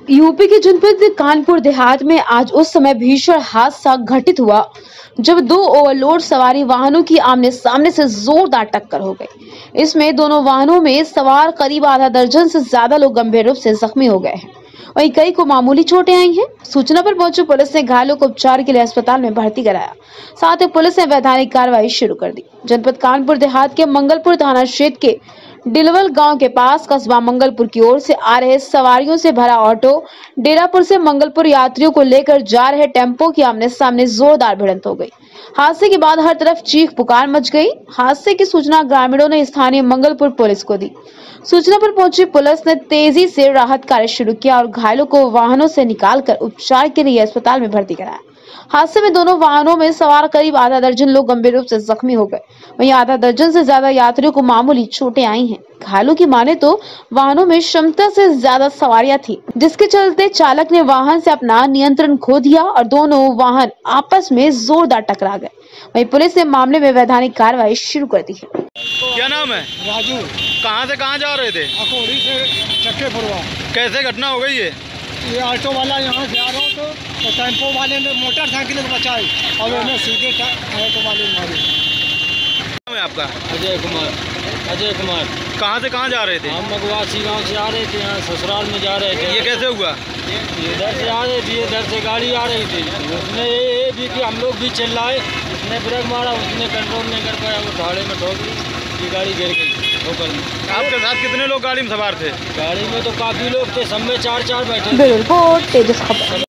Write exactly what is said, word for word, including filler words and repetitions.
UP के जनपद कानपुर देहात में आज उस समय भीषण हादसा घटित हुआ जब दो ओवरलोड सवारी वाहनों की आमने सामने से जोरदार टक्कर हो गई। इसमें दोनों वाहनों में सवार करीब आधा दर्जन से ज्यादा लोग गंभीर रूप से जख्मी हो गए हैं। वहीं कई को मामूली चोटें आई हैं। सूचना पर पहुंची पुलिस ने घायलों को उपचार के लिए अस्पताल में भर्ती कराया। साथ ही पुलिस ने वैधानिक कार्रवाई शुरू कर दी। जनपद कानपुर देहात के मंगलपुर थाना क्षेत्र के डिलवल गांव के पास कस्बा मंगलपुर की ओर से आ रहे सवारियों से भरा ऑटो डेरापुर से मंगलपुर यात्रियों को लेकर जा रहे टेम्पो की आमने सामने जोरदार भिड़ंत हो गई। हादसे के बाद हर तरफ चीख पुकार मच गई। हादसे की सूचना ग्रामीणों ने स्थानीय मंगलपुर पुलिस को दी। सूचना पर पहुंची पुलिस ने तेजी से राहत कार्य शुरू किया और घायलों को वाहनों से निकालकर उपचार के लिए अस्पताल में भर्ती कराया। हादसे में दोनों वाहनों में सवार करीब आधा दर्जन लोग गंभीर रूप से जख्मी हो गए। वहीं आधा दर्जन से ज्यादा यात्रियों को मामूली चोटें आई हैं। घायलों की माने तो वाहनों में क्षमता से ज्यादा सवारियां थी, जिसके चलते चालक ने वाहन से अपना नियंत्रण खो दिया और दोनों वाहन आपस में जोरदार टकरा गए। वहीं पुलिस ने मामले में वैधानिक कार्रवाई शुरू कर दी है। क्या नाम है? राजू। कहाँ से कहाँ जा रहे थे? अकोरी से चक्केपुरवा। कैसे घटना हो गई ये? ये ऑटो वाला यहाँ से आ रहा हो तो टेम्पो वाले ने मोटरसाइकिल को बचाई और उन्हें सीधे ऑटो वाले ने मारी। नाम है आपका? अजय कुमार। अजय कुमार। कहाँ से कहाँ जा रहे थे? हम मगवासी गांव से आ रहे थे, यहाँ ससुराल में जा रहे थे। ये कैसे हुआ? इधर से आ रहे थे, इधर से गाड़ी आ रही थी। उसने ये भी कि हम लोग भी चिल्लाए, उसने ब्रेक मारा, उसने कंट्रोल नहीं कर पाया, वो ढाड़े में ठोक दी, ये गाड़ी गिर गई ठोकर में। आपके साथ कितने लोग गाड़ी में सवार थे? गाड़ी में तो काफी लोग थे, सब में चार चार बैठे। ब्यूरो रिपोर्ट तेजस खबर।